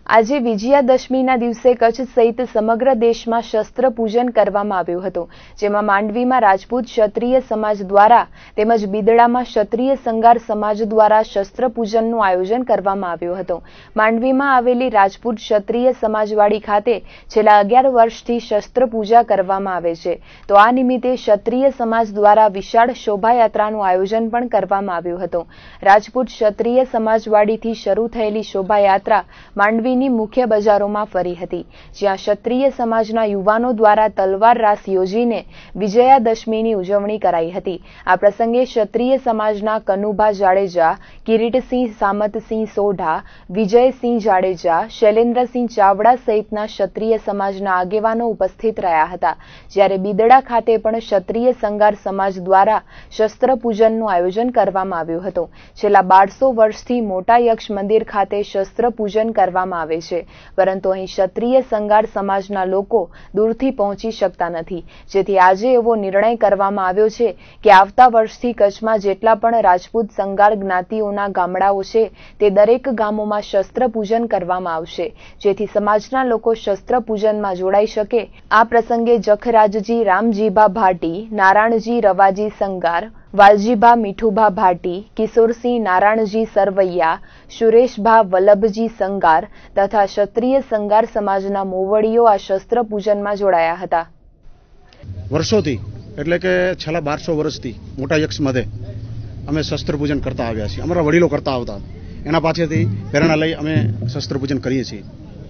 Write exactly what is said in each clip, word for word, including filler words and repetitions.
આજે વિજયાદશમીના દિવસે કચ્છ સહિત સમગ્ર દેશમાં શસ્ત્ર પૂજન કરવામાં આવ્યું હતું, જેમાં માંડવીમાં રાજપૂત ક્ષત્રિય સમાજ દ્વારા તેમજ બિદડામાં ક્ષત્રિય સંગાર સમાજ દ્વારા શસ્ત્ર પૂજનનું આયોજન કરવામાં આવ્યું હતું। માંડવીમાં આવેલી રાજપૂત ક્ષત્રિય સમાજવાડી ખાતે છેલ્લા અગિયાર વર્ષથી શસ્ત્ર પૂજા કરવામાં આવે છે, તો આ નિમિત્તે ક્ષત્રિય સમાજ દ્વારા વિશાળ શોભાયાત્રાનું આયોજન પણ કરવામાં આવ્યું હતું। રાજપૂત ક્ષત્રિય સમાજવાડીથી શરૂ થયેલી શોભાયાત્રા માંડવી મુખ્ય બજારોમાં ફરી હતી, જ્યાં ક્ષત્રિય સમાજના યુવાનો દ્વારા તલવાર રાસ યોજીને વિજયાદશમીની ઉજવણી કરાઈ હતી। આ પ્રસંગે ક્ષત્રિય સમાજના કનુભા જાડેજા, કિરીટસિંહ સામતસિંહ સોઢા, વિજયસિંહ જાડેજા, શૈલેન્દ્રસિંહ ચાવડા સહિતના ક્ષત્રિય સમાજના આગેવાનો ઉપસ્થિત રહ્યા હતા, જ્યારે બિદડા ખાતે પણ ક્ષત્રિય સંગાર સમાજ દ્વારા શસ્ત્ર પૂજનનું આયોજન કરવામાં આવ્યું હતું। છેલ્લા બારસો વર્ષથી મોટા યક્ષ મંદિર ખાતે શસ્ત્ર પૂજન કરવામાં આવે છે, પરંતુ અહીં ક્ષત્રિય સંગાર સમાજના લોકો દૂરથી પહોંચી શકતા નથી, જેથી આજે એવો નિર્ણય કરવામાં આવ્યો છે કે આવતા વર્ષથી કચ્છમાં જેટલા પણ રાજપૂત સંગાર જ્ઞાતિઓના ગામડાઓ છે તે દરેક ગામોમાં શસ્ત્ર પૂજન કરવામાં આવશે, જેથી સમાજના લોકો શસ્ત્ર પૂજનમાં જોડાઈ શકે। આ પ્રસંગે જખરાજજી રામજીભા ભાટી, નારાયણજી રવાજી સંગાર, વાલજીભા મીઠુભા ભાટી, કિશોરસિંહ નારાયણજી સરવૈયા, સુરેશભા વલ્લભજી સંગાર તથા ક્ષત્રિય સંગાર સમાજના મોવડીઓ આ શસ્ત્ર પૂજનમાં જોડાયા હતા। વર્ષોથી એટલે કે છેલ્લા બારસો વર્ષથી મોટા યક્ષ મધે અમે શસ્ત્ર પૂજન કરતા આવ્યા છીએ, અમારા વડીલો કરતા આવતા, એના પાછળથી પ્રેરણા લઈ અમે શસ્ત્ર પૂજન કરીએ છીએ।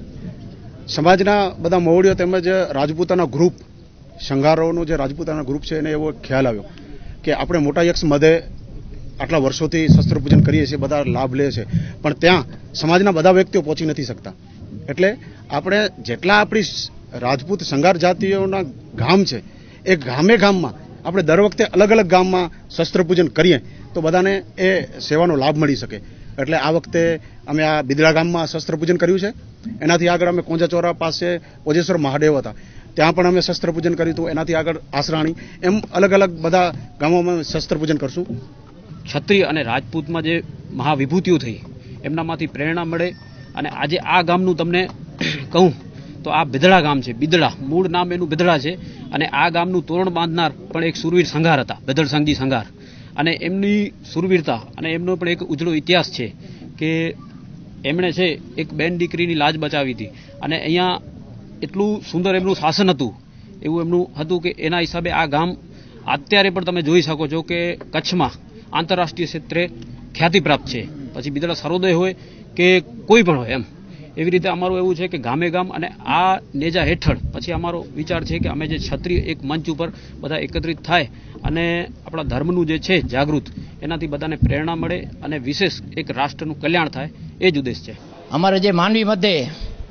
સમાજના બધા મોવડીઓ તેમજ રાજપૂતાના ગ્રુપ, સંગારોનું જે રાજપૂતાના ગ્રુપ છે એને એવો ખ્યાલ આવ્યો કે આપણે મોટા યક્ષ મધે આટલા વર્ષોથી શસ્ત્ર પૂજન કરીએ છીએ, બધા લાભ લે છે, પણ ત્યાં સમાજના બધા વ્યક્તિઓ પહોંચી નથી શકતા, એટલે આપણે જેટલા આપણી રાજપૂત સંગાર જાતિઓના ગામ છે એ ગામે ગામમાં આપણે દર વખતે અલગ અલગ ગામમાં શસ્ત્ર પૂજન કરીએ તો બધાને એ સેવાનો લાભ મળી શકે। એટલે આ વખતે અમે આ બિદડા ગામમાં શસ્ત્ર પૂજન કર્યું છે, એનાથી આગળ અમે કોંજાચોરા પાસે ઓજેશ્વર મહાદેવ હતા ત્યાં પણ અમે શસ્ત્ર પૂજન કર્યું હતું, એનાથી આગળ આસરાણી, એમ અલગ અલગ બધા ગામોમાં શસ્ત્ર પૂજન કરશું। ક્ષત્રિય અને રાજપૂતમાં જે મહાવિભૂતિઓ થઈ એમનામાંથી પ્રેરણા મળે, અને આજે આ ગામનું તમને કહું તો આ બિદડા ગામ છે, બિદડા મૂળ નામ એનું બિદડા છે, અને આ ગામનું તોરણ બાંધનાર પણ એક સુરવીર સંઘાર હતા, બદરસંગજી સંઘાર, અને એમની સુરવીરતા અને એમનો પણ એક ઉજળો ઇતિહાસ છે કે એમણે છે એક બેન દીકરીની લાજ બચાવી હતી, અને અહીંયા એટલું સુંદર એમનું શાસન હતું, એવું એમનું હતું કે એના હિસાબે આ ગામ અત્યારે પણ તમે જોઈ શકો છો કે કચ્છમાં આંતરરાષ્ટ્રીય ક્ષેત્રે ખ્યાતિ પ્રાપ્ત છે, પછી બિદડા સરોદય હોય કે કોઈ પણ હોય, એમ એવી રીતે અમારું એવું છે કે ગામે ગામ અને આ નેજા હેઠળ પછી અમારો વિચાર છે કે અમે જે ક્ષત્રિય એક મંચ ઉપર બધા એકત્રિત થાય અને આપણા ધર્મનું જે છે જાગૃત, એનાથી બધાને પ્રેરણા મળે અને વિશેષ એક રાષ્ટ્રનું કલ્યાણ થાય, એ જ ઉદ્દેશ છે। અમારે જે માંડવી મધ્યે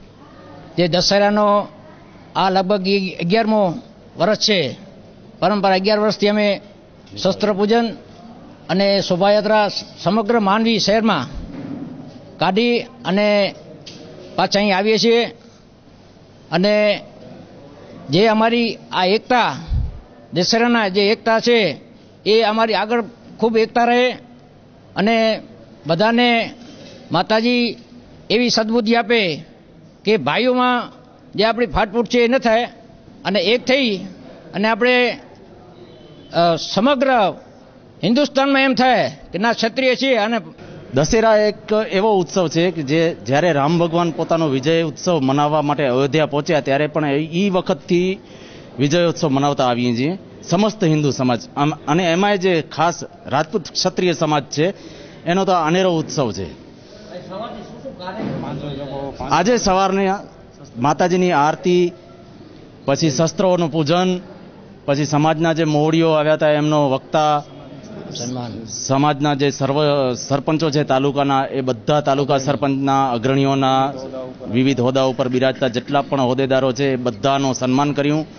જે દશેરાનો આ લગભગ અગિયારમો વર્ષ છે, પરંપરા અગિયાર વર્ષથી અમે શસ્ત્ર પૂજન અને શોભાયાત્રા સમગ્ર માંડવી શહેરમાં કાઢી અને પાછા અહીં આવીએ છીએ, અને જે અમારી આ એકતા દશેરાના જે એકતા છે એ અમારી આગળ ખૂબ એકતા રહે, અને બધાને માતાજી એવી સદબુદ્ધિ આપે કે ભાઈઓમાં જે આપણી ફાટફૂટ છે એ ન થાય, અને એક થઈ અને આપણે સમગ્ર હિન્દુસ્તાનમાં એમ થાય કે ના ક્ષત્રિય છીએ। અને દશેરા એક એવો ઉત્સવ છે કે જે જ્યારે રામ ભગવાન પોતાનો વિજય ઉત્સવ મનાવવા માટે અયોધ્યા પહોંચ્યા ત્યારે પણ એ વખતથી વિજયોત્સવ મનાવતા આવીએ છીએ સમસ્ત હિન્દુ સમાજ, અને એમાં જે ખાસ રાજપૂત ક્ષત્રિય સમાજ છે એનો તો અનેરો ઉત્સવ છે। આજે સવારની માતાજીની આરતી, પછી શસ્ત્રોનું પૂજન, પછી સમાજના જે મોવડીઓ આવ્યા હતા એમનો વક્તા, સમાજના જે સર્વ સરપંચો છે તાલુકાના, એ બધા તાલુકા સરપંચના અગ્રણીઓના વિવિધ હોદ્દા ઉપર બિરાજતા જેટલા પણ હોદ્દેદારો છે એ બધાનું સન્માન કર્યું।